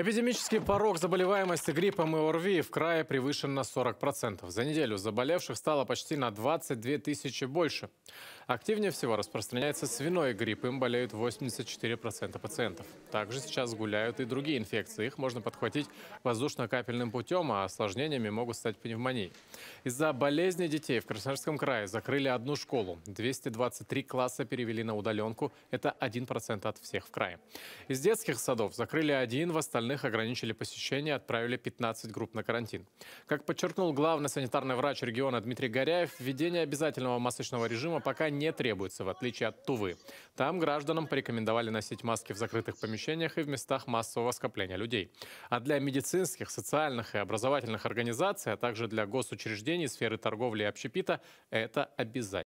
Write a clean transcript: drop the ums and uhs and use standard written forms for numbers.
Эпидемический порог заболеваемости гриппом и ОРВИ в крае превышен на 40%. За неделю заболевших стало почти на 22 тысячи больше. Активнее всего распространяется свиной грипп. Им болеют 84% пациентов. Также сейчас гуляют и другие инфекции. Их можно подхватить воздушно-капельным путем, а осложнениями могут стать пневмонией. Из-за болезни детей в Красноярском крае закрыли одну школу. 223 класса перевели на удаленку. Это 1% от всех в крае. Из детских садов закрыли один, в остальных ограничили посещение, отправили 15 групп на карантин. Как подчеркнул главный санитарный врач региона Дмитрий Горяев, введение обязательного масочного режима пока не требуется, в отличие от Тувы. Там гражданам порекомендовали носить маски в закрытых помещениях и в местах массового скопления людей. А для медицинских, социальных и образовательных организаций, а также для госучреждений, сферы торговли и общепита это обязательно.